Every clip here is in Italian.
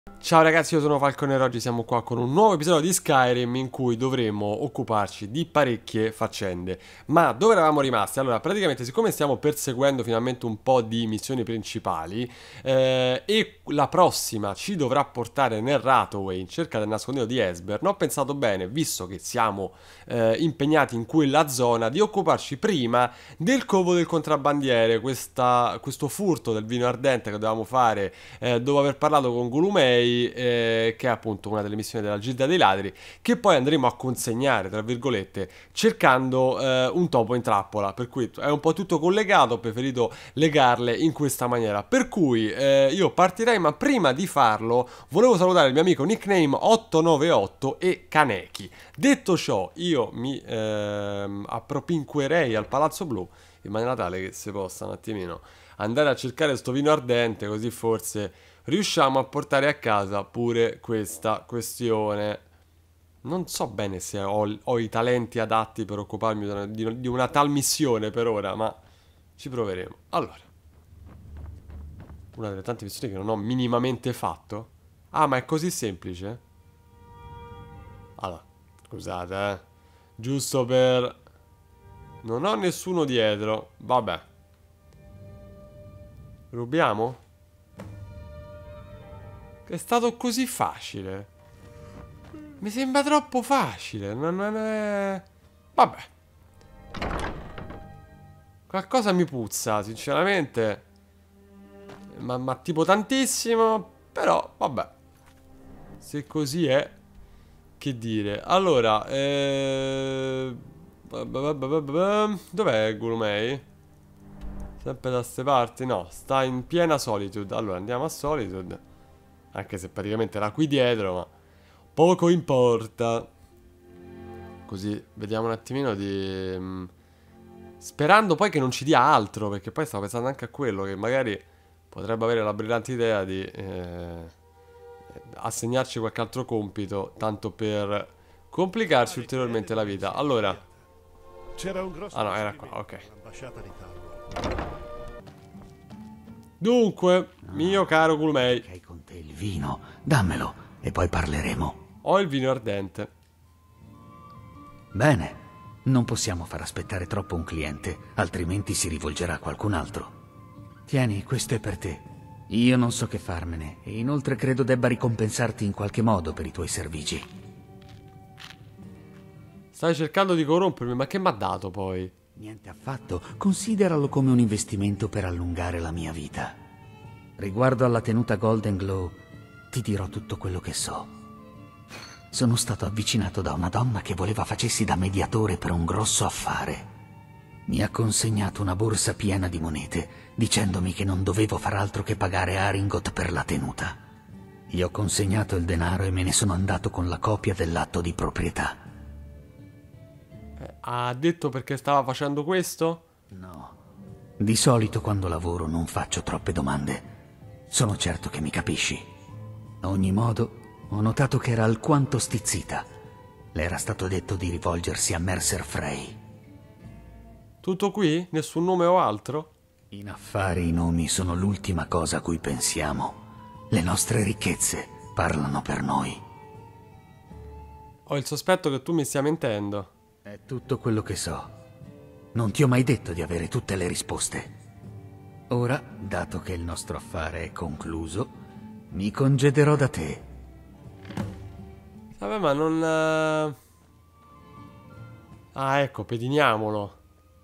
Ciao ragazzi, io sono Falconer, oggi siamo qua con un nuovo episodio di Skyrim in cui dovremo occuparci di parecchie faccende. Ma dove eravamo rimasti? Allora, praticamente siccome stiamo perseguendo finalmente un po' di missioni principali e la prossima ci dovrà portare nel Rathaway in cerca del nascondiglio di Esbern, ho pensato bene, visto che siamo impegnati in quella zona, di occuparci prima del covo del contrabbandiere, questo furto del vino ardente che dovevamo fare dopo aver parlato con Gulumei, che è appunto una delle missioni della Gilda dei Ladri, che poi andremo a consegnare, tra virgolette, cercando un topo in trappola. Per cui è un po' tutto collegato, ho preferito legarle in questa maniera. Per cui io partirei, ma prima di farlo volevo salutare il mio amico nickname 898 e Kaneki. Detto ciò, io mi appropinquerei al Palazzo Blu in maniera tale che si possa un attimino andare a cercare sto vino ardente, così forse riusciamo a portare a casa pure questa questione. Non so bene se ho i talenti adatti per occuparmi di una tal missione per ora, ma ci proveremo. Allora, una delle tante missioni che non ho minimamente fatto. Ah, ma è così semplice? Allora, scusate, giusto per... Non ho nessuno dietro. Vabbè. Rubiamo? È stato così facile. Mi sembra troppo facile. Non è... Vabbè. Qualcosa mi puzza, sinceramente. Ma tipo tantissimo. Però, vabbè. Se così è... Che dire. Allora, dov'è Gurumei? Sempre da ste parti? No, sta in piena Solitude. Allora, andiamo a Solitude. Anche se praticamente era qui dietro, ma... Poco importa. Così, vediamo un attimino di... Sperando poi che non ci dia altro, perché poi stavo pensando anche a quello, che magari potrebbe avere la brillante idea di assegnarci qualche altro compito, tanto per complicarci ulteriormente la vita. Allora... C'era un grosso Ah no, era qua, ok. all'ambasciata di Talbot. Dunque, mio caro Gulmei, Hai con te il vino, dammelo e poi parleremo. ho il vino ardente. Bene, non possiamo far aspettare troppo un cliente, altrimenti si rivolgerà a qualcun altro. Tieni, questo è per te. Io non so che farmene e inoltre credo debba ricompensarti in qualche modo per i tuoi servigi. Stai cercando di corrompermi, ma che mi ha dato poi? Niente affatto, consideralo come un investimento per allungare la mia vita. Riguardo alla tenuta Golden Glow, ti dirò tutto quello che so. Sono stato avvicinato da una donna che voleva facessi da mediatore per un grosso affare. Mi ha consegnato una borsa piena di monete, dicendomi che non dovevo far altro che pagare Aringot per la tenuta. Gli ho consegnato il denaro e me ne sono andato con la copia dell'atto di proprietà. Ha detto perché stava facendo questo? No. Di solito quando lavoro non faccio troppe domande. Sono certo che mi capisci. A ogni modo, ho notato che era alquanto stizzita. Le era stato detto di rivolgersi a Mercer Frey. Tutto qui? Nessun nome o altro? In affari i nomi sono l'ultima cosa a cui pensiamo. Le nostre ricchezze parlano per noi. Ho il sospetto che tu mi stia mentendo. È tutto quello che so. Non ti ho mai detto di avere tutte le risposte. Ora, dato che il nostro affare è concluso, mi congederò da te. Vabbè, ma non... Ah, ecco, pediniamolo.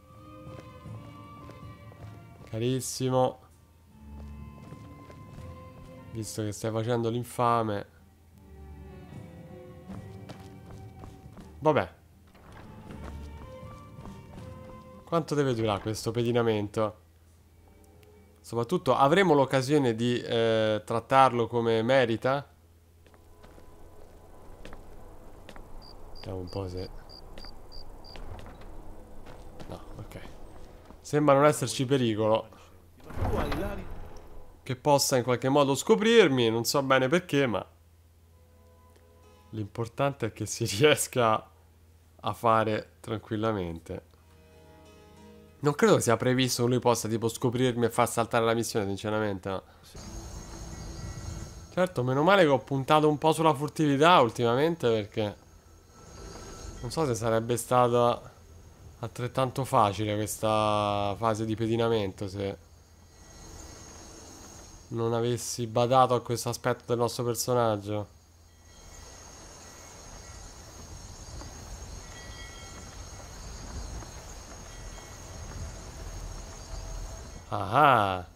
Carissimo. Visto che stai facendo l'infame. Vabbè. Quanto deve durare questo pedinamento? Soprattutto avremo l'occasione di trattarlo come merita? Vediamo un po' se... No, ok. Sembra non esserci pericolo che possa in qualche modo scoprirmi. Non so bene perché, ma l'importante è che si riesca a fare tranquillamente. Non credo sia previsto che lui possa tipo scoprirmi e far saltare la missione, sinceramente. No. Certo, meno male che ho puntato un po' sulla furtività ultimamente, perché non so se sarebbe stata altrettanto facile questa fase di pedinamento se non avessi badato a questo aspetto del nostro personaggio. Ah,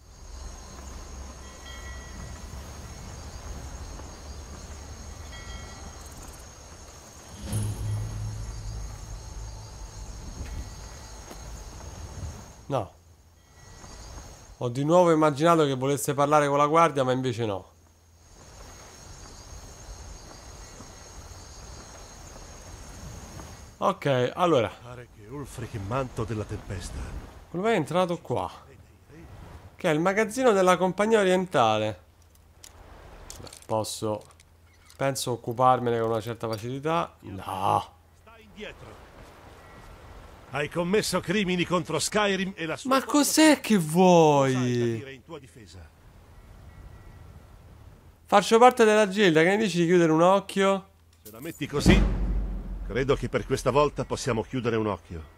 no. Ho di nuovo immaginato che volesse parlare con la guardia, ma invece no. Ok, allora, Pare che Ulfric, manto della tempesta. come è entrato qua? Che è il magazzino della compagnia orientale. Beh, posso, penso, occuparmene con una certa facilità. No. Stai indietro. Hai commesso crimini contro Skyrim e la sua... Ma cos'è che Sai da vuoi? dire in tua difesa. Faccio parte della gilda, che ne dici di chiudere un occhio? Se la metti così, credo che per questa volta possiamo chiudere un occhio.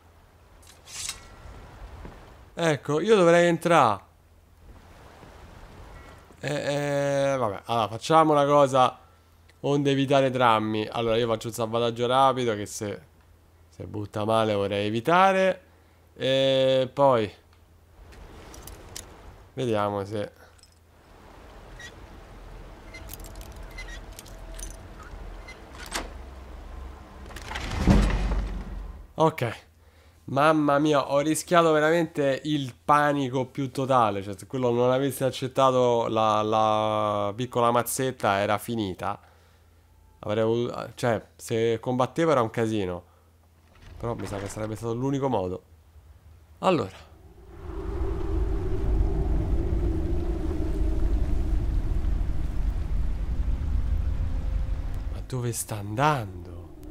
Ecco, io dovrei entrare. Vabbè, allora facciamo una cosa onde evitare drammi. Allora io faccio un salvataggio rapido che se butta male vorrei evitare. E poi vediamo se... Ok. Mamma mia, ho rischiato veramente il panico più totale. Cioè, se quello non avesse accettato la piccola mazzetta, era finita. Avrei avuto... Cioè, se combattevo era un casino. Però mi sa che sarebbe stato l'unico modo. Allora. Ma dove sta andando?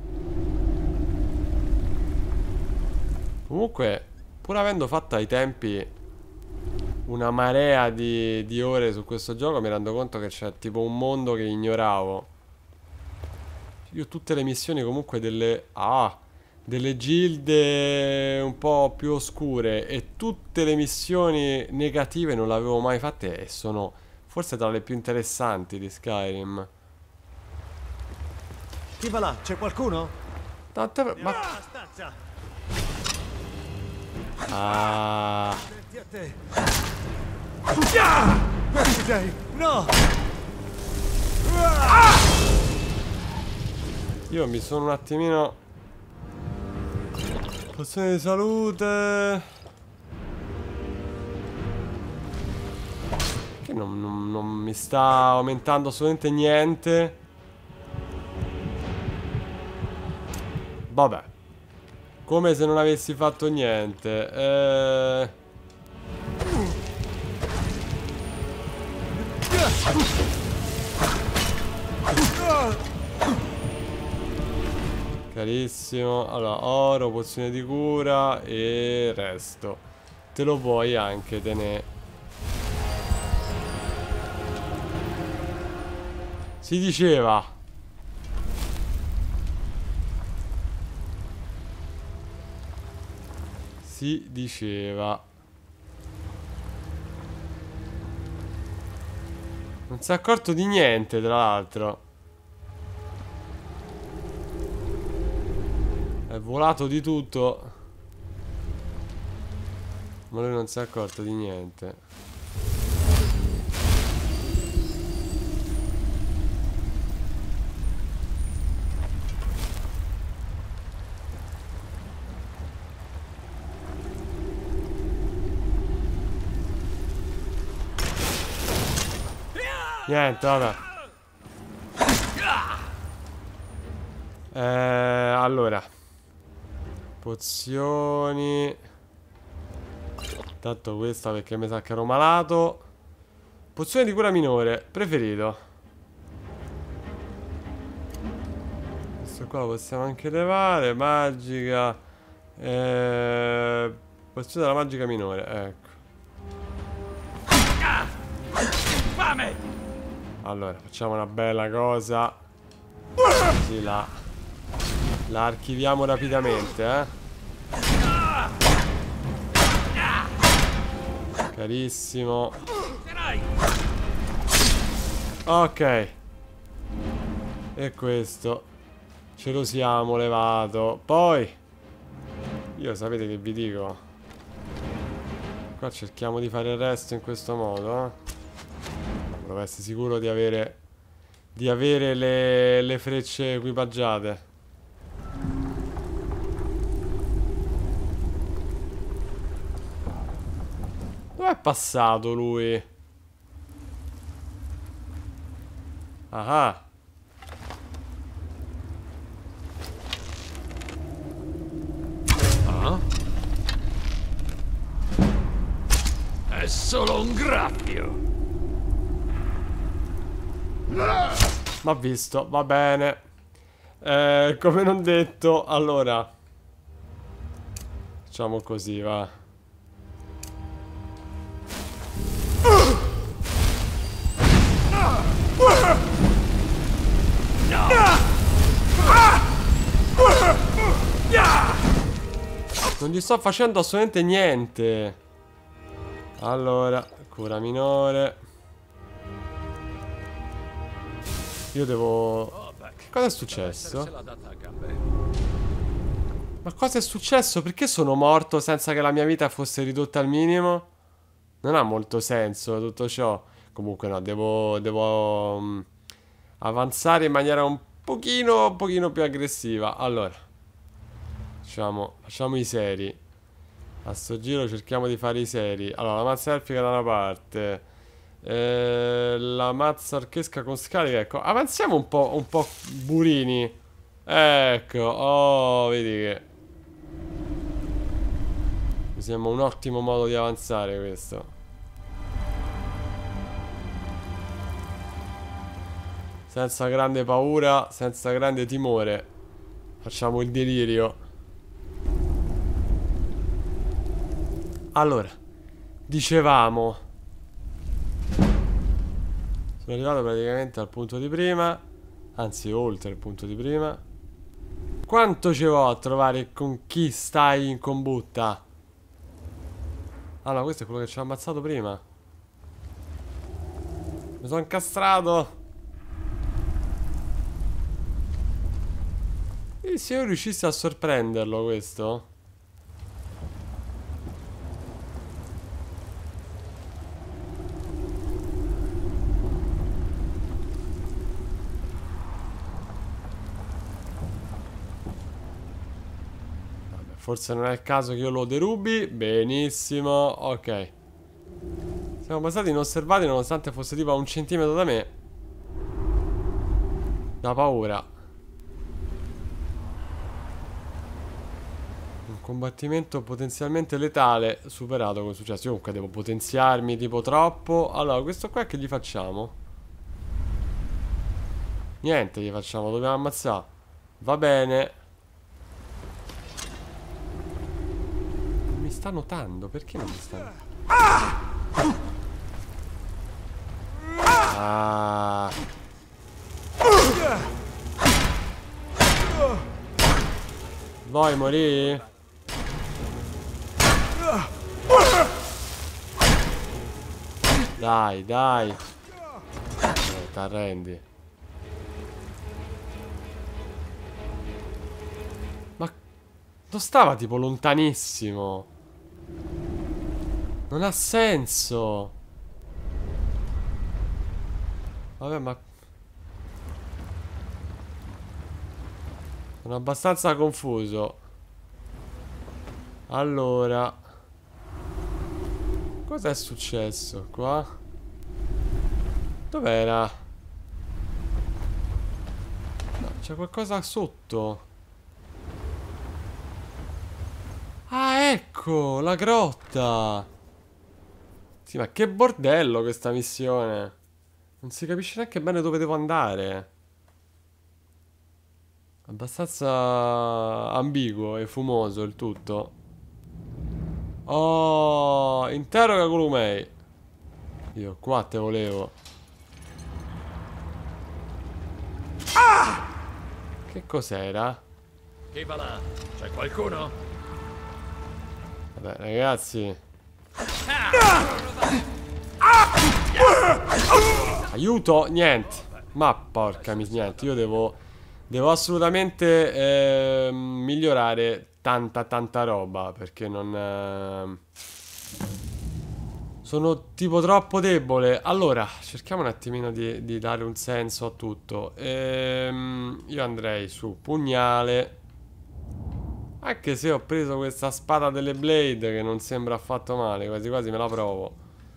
Comunque, pur avendo fatto ai tempi una marea di ore su questo gioco, mi rendo conto che c'è tipo un mondo che ignoravo. Io tutte le missioni comunque delle gilde un po' più oscure e tutte le missioni negative non le avevo mai fatte e sono forse tra le più interessanti di Skyrim. Chi va là? C'è qualcuno? Ma... Stanza! Ah... Senti a te! Questi sei! No! Io mi sono un attimino... Pozione di salute... Che non mi sta aumentando assolutamente niente. Vabbè. Come se non avessi fatto niente. Carissimo. Allora, oro, pozione di cura e resto. Te lo puoi anche tenere. Si diceva. Si diceva. Non si è accorto di niente, tra l'altro. È volato di tutto. Ma lui non si è accorto di niente. Niente, vabbè. Allora. Pozioni. Tanto questa perché mi sa che ero malato. Pozione di cura minore. Preferito. Questo qua lo possiamo anche levare. Magica. Pozione della magica minore. Ecco. Fame! Allora, facciamo una bella cosa. Così la archiviamo rapidamente, eh. Carissimo. Ok. E questo ce lo siamo levato. Poi io sapete che vi dico? Qua cerchiamo di fare il resto in questo modo, eh. Devo essere sicuro di avere le frecce equipaggiate. Dov'è passato lui? Ah. È solo un graffio. Ma visto, va bene. Come non detto, allora facciamo così, va. Non gli sto facendo assolutamente niente. Allora, cura minore. Io devo... Che cosa è successo? Ma cosa è successo? Perché sono morto senza che la mia vita fosse ridotta al minimo? Non ha molto senso tutto ciò. Comunque no, devo avanzare in maniera un pochino più aggressiva. Allora, facciamo i seri. A sto giro cerchiamo di fare i seri. Allora, la mazza elfica da una parte, la mazza orchesca con scarica. Ecco, avanziamo un po' burini. Ecco, oh, vedi che mi sembra un ottimo modo di avanzare questo. Senza grande paura, senza grande timore. Facciamo il delirio. Allora, dicevamo, sono arrivato praticamente al punto di prima, anzi oltre il punto di prima. Quanto ci vo' a trovare con chi stai in combutta? Ah no, questo è quello che ci ha ammazzato prima. Mi sono incastrato. E se io riuscissi a sorprenderlo questo? Forse non è il caso che io lo derubi. Benissimo, ok. Siamo passati inosservati nonostante fosse tipo a 1 centimetro da me. Da paura. Un combattimento potenzialmente letale superato con successo. Io comunque devo potenziarmi tipo troppo. Allora, questo qua che gli facciamo? Niente gli facciamo, dobbiamo ammazzare. Va bene. Mi sta notando, perché non mi sta? Ah. Vuoi morire? Dai, dai. T'arrendi. Ma non stava tipo lontanissimo. Non ha senso. Vabbè, ma sono abbastanza confuso. Allora, cosa è successo qua? Dov'era? No, c'è qualcosa sotto. Ah, ecco, la grotta. Sì, ma che bordello questa missione. Non si capisce neanche bene dove devo andare. Abbastanza ambiguo e fumoso il tutto. Oh, interroga Columei. Io qua te volevo. Che cos'era? Chi va là? C'è qualcuno? Vabbè, ragazzi. Aiuto! Niente. Ma porca niente. Io devo assolutamente migliorare tanta roba. Perché non... sono tipo troppo debole. Allora, cerchiamo un attimino di dare un senso a tutto. Io andrei su pugnale. Anche se ho preso questa spada delle Blade che non sembra affatto male. Quasi quasi me la provo.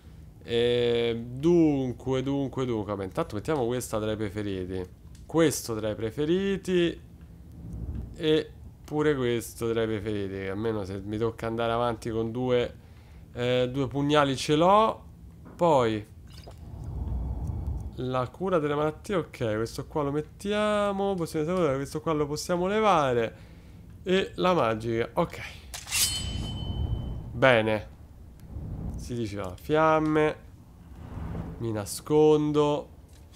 Dunque. Vabbè, intanto mettiamo questa tra i preferiti. Questo tra i preferiti. E pure questo tra i preferiti. Almeno se mi tocca andare avanti con due pugnali ce l'ho. Poi la cura delle malattie. Ok, questo qua lo mettiamo. Possiamo sapere, questo qua lo possiamo levare. E la magica. Ok. Bene. Si diceva fiamme. Mi nascondo.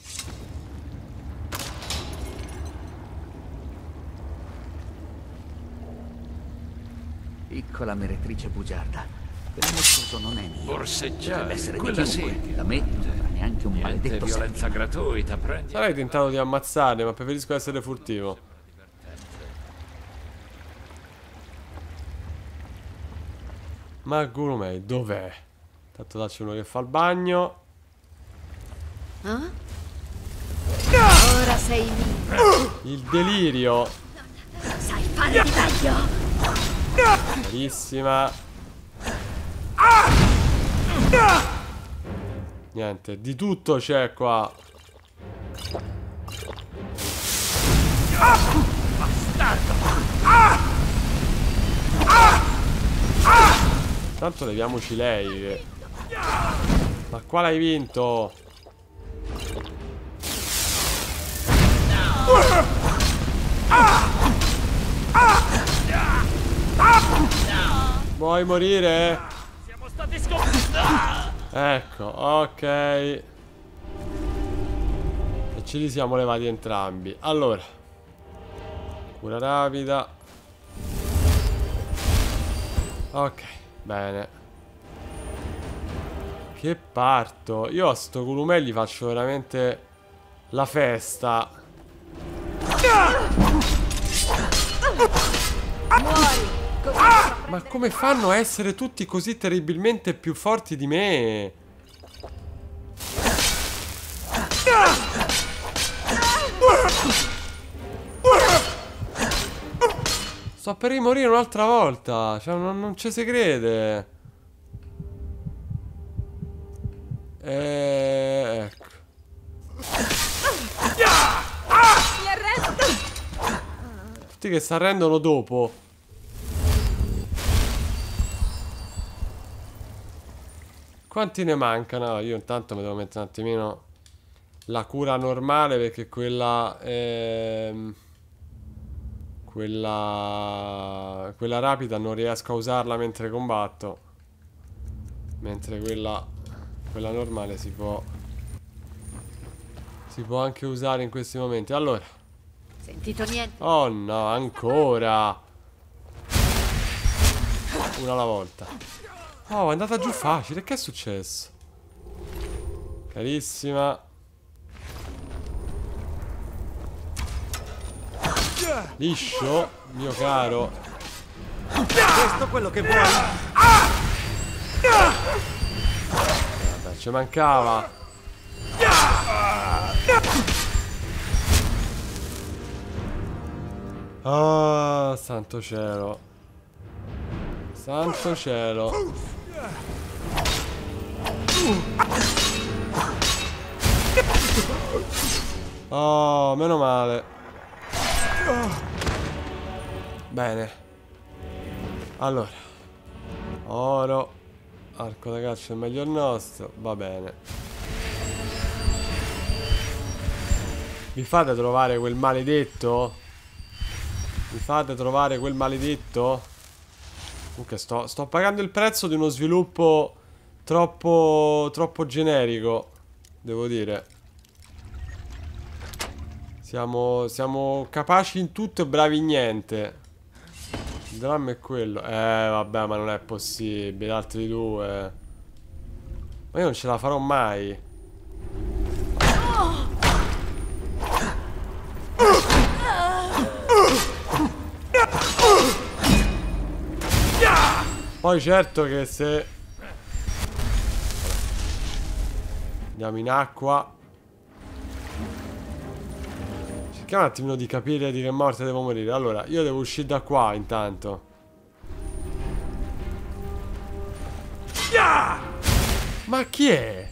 Piccola meretrice bugiarda. Quel mostruoso non è mio. Borseggiare, Deve essere di quella sì. chiunque. Da me non avrà neanche un Niente maledetto violenza senso. gratuita, prendi. Sarei tentato di ammazzarli, ma preferisco essere furtivo. Ma Gurumei, dov'è? Tanto dacci uno che fa il bagno. Ora sei mio. Il delirio. Sai fare di meglio. Carissima. Niente, di tutto c'è qua. Tanto leviamoci lei che... Ma qua l'hai vinto. Vuoi morire? Siamo stati sconfitti. Ecco, ok. E ce li siamo levati entrambi. Allora, cura rapida. Ok, bene. Che parto. Io a sto Gurumei gli faccio veramente la festa. Ma come fanno a essere tutti così terribilmente più forti di me? Sto per rimorire un'altra volta. Cioè non ci si crede. Ecco. Mi arresto. Tutti che si arrendono dopo. Quanti ne mancano? Io intanto mi devo mettere un attimino la cura normale perché quella quella rapida non riesco a usarla mentre combatto. Mentre quella normale si può anche usare in questi momenti. Allora. Sentito niente? Oh no, ancora. Una alla volta. Oh, è andata giù facile. Che è successo? Carissima. Liscio, mio caro. Questo è quello che vuoi? Vabbè, ci mancava. Oh, santo cielo. Santo cielo. Oh, meno male. Bene. Allora. Oro. Arco da caccia è meglio il nostro. Va bene. Mi fate trovare quel maledetto? Mi fate trovare quel maledetto? Comunque sto pagando il prezzo di uno sviluppo troppo generico, devo dire. Siamo capaci in tutto e bravi in niente. Il dramma è quello. Vabbè, ma non è possibile. Altri due. Ma io non ce la farò mai. Poi certo che se andiamo in acqua, cerchiamo un attimino di capire di che morte devo morire. Allora, io devo uscire da qua intanto. Ma chi è?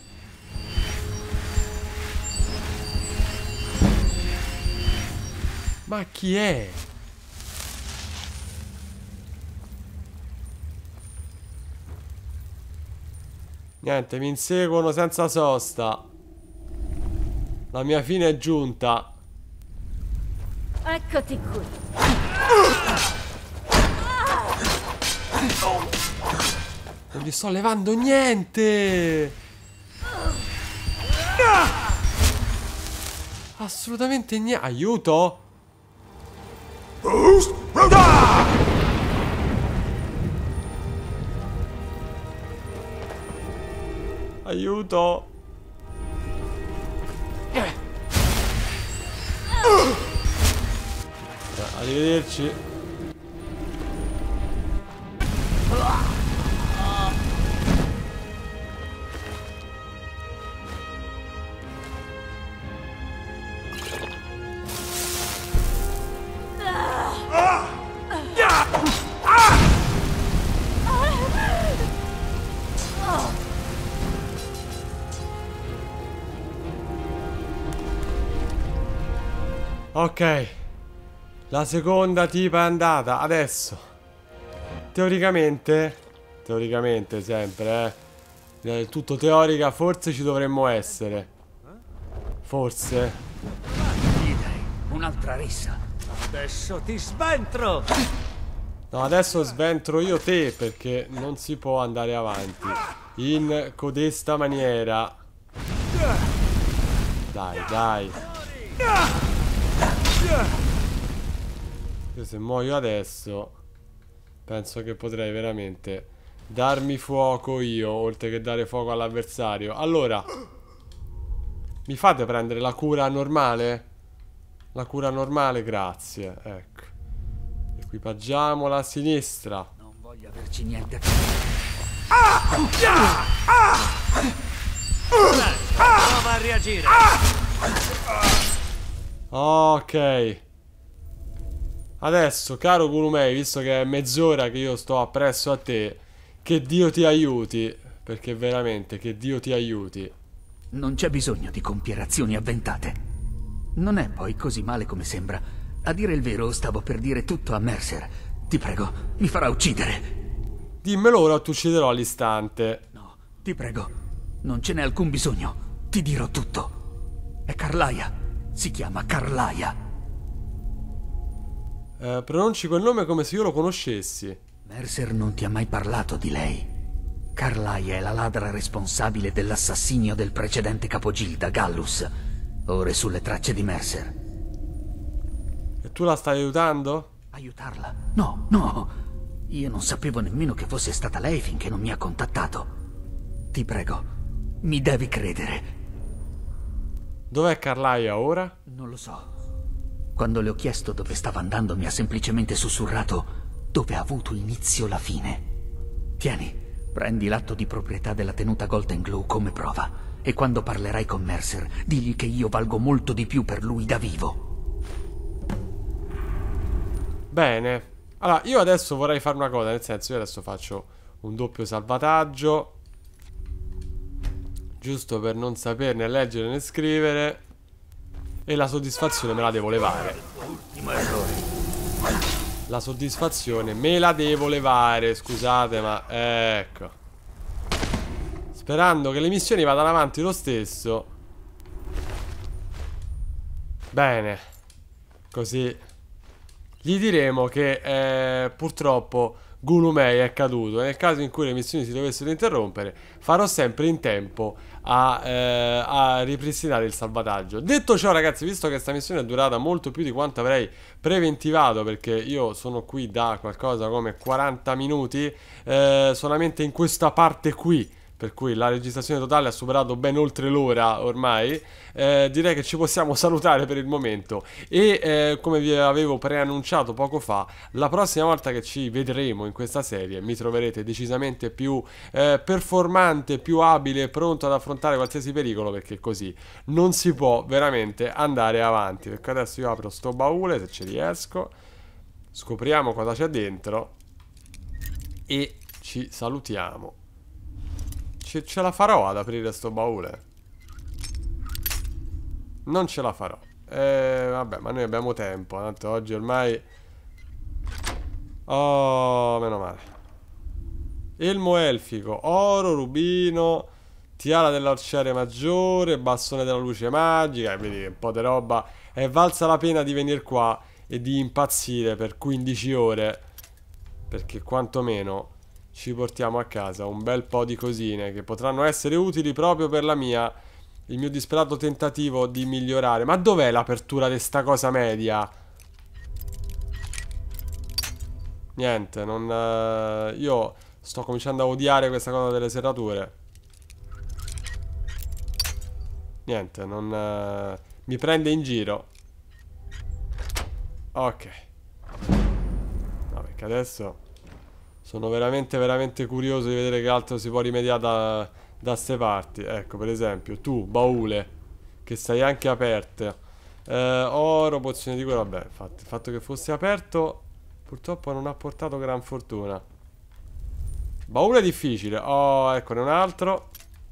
Ma chi è? Niente, mi inseguono senza sosta. La mia fine è giunta. Eccoti qui. Non gli sto levando niente. Assolutamente niente. Aiuto. Aiuto. Arrivederci. Ok, la seconda tipa è andata. Adesso teoricamente sempre, tutto teorica, forse ci dovremmo essere. Forse. Un'altra rissa. Adesso ti sventro! No, adesso sventro io te, perché non si può andare avanti in codesta maniera. Dai, dai. Io se muoio adesso penso che potrei veramente darmi fuoco io, oltre che dare fuoco all'avversario. Allora, mi fate prendere la cura normale? La cura normale, grazie. Ecco. Equipaggiamola a sinistra. Non voglio averci niente. Prova a reagire! Ok. Adesso, caro Kurumei, visto che è mezz'ora che io sto appresso a te, che Dio ti aiuti. Perché veramente, che Dio ti aiuti. Non c'è bisogno di compiere azioni avventate. Non è poi così male come sembra. A dire il vero, stavo per dire tutto a Mercer. Ti prego, mi farà uccidere. Dimmelo ora o ti ucciderò all'istante. No, ti prego, non ce n'è alcun bisogno. Ti dirò tutto. È Carlaia. Si chiama Carlaia. Pronunci quel nome come se io lo conoscessi. Mercer non ti ha mai parlato di lei. Carlaia è la ladra responsabile dell'assassinio del precedente capogilda, Gallus. Ora è sulle tracce di Mercer. E tu la stai aiutando? Aiutarla? No, no. Io non sapevo nemmeno che fosse stata lei finché non mi ha contattato. Ti prego, mi devi credere. Dov'è Carlaia ora? Non lo so. Quando le ho chiesto dove stava andando mi ha semplicemente sussurrato dove ha avuto inizio la fine. Tieni, prendi l'atto di proprietà della tenuta Golden Glow come prova e quando parlerai con Mercer digli che io valgo molto di più per lui da vivo. Bene. Allora, io adesso vorrei fare una cosa, nel senso, io adesso faccio un doppio salvataggio, giusto per non saperne leggere né scrivere, e la soddisfazione me la devo levare. Ultimo errore. La soddisfazione me la devo levare, scusate, ma ecco. Sperando che le missioni vadano avanti lo stesso. Bene. Così gli diremo che purtroppo Gulumei è caduto. Nel caso in cui le missioni si dovessero interrompere, farò sempre in tempo a ripristinare il salvataggio. Detto ciò, ragazzi, visto che questa missione è durata molto più di quanto avrei preventivato, perché io sono qui da qualcosa come 40 minuti solamente in questa parte qui, per cui la registrazione totale ha superato ben oltre l'ora ormai, direi che ci possiamo salutare per il momento e come vi avevo preannunciato poco fa, la prossima volta che ci vedremo in questa serie mi troverete decisamente più performante, più abile, pronto ad affrontare qualsiasi pericolo, perché così non si può veramente andare avanti. Perché adesso io apro sto baule, se ci riesco, scopriamo cosa c'è dentro e ci salutiamo. Ce la farò ad aprire sto baule? Non ce la farò. Vabbè, ma noi abbiamo tempo. Tanto oggi ormai... Oh, meno male. Elmo elfico, oro, rubino, tiara dell'arciere maggiore, bastone della luce magica. E vedi che un po' di roba. È valsa la pena di venire qua e di impazzire per 15 ore. Perché quantomeno... ci portiamo a casa un bel po' di cosine che potranno essere utili proprio per il mio disperato tentativo di migliorare. Ma dov'è l'apertura di sta cosa media? Niente, non... io sto cominciando a odiare questa cosa delle serrature. Niente, non... mi prende in giro. Ok. No, perché adesso... sono veramente curioso di vedere che altro si può rimediare da ste parti. Ecco, per esempio, tu, baule, che stai anche aperte. Oro, pozione di cura, vabbè, infatti, il fatto che fosse aperto purtroppo non ha portato gran fortuna. Baule difficile. Oh, eccone un altro.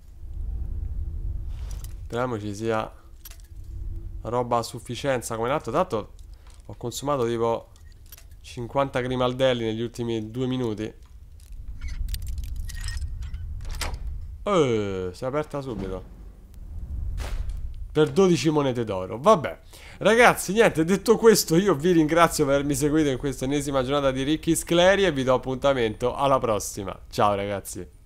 Speriamo ci sia roba a sufficienza come l'altro. Tanto ho consumato tipo 50 grimaldelli negli ultimi 2 minuti. Si è aperta subito per 12 monete d'oro. Vabbè, ragazzi, niente, detto questo, io vi ringrazio per avermi seguito in questa ennesima giornata di Ricky's Clary e vi do appuntamento alla prossima. Ciao ragazzi.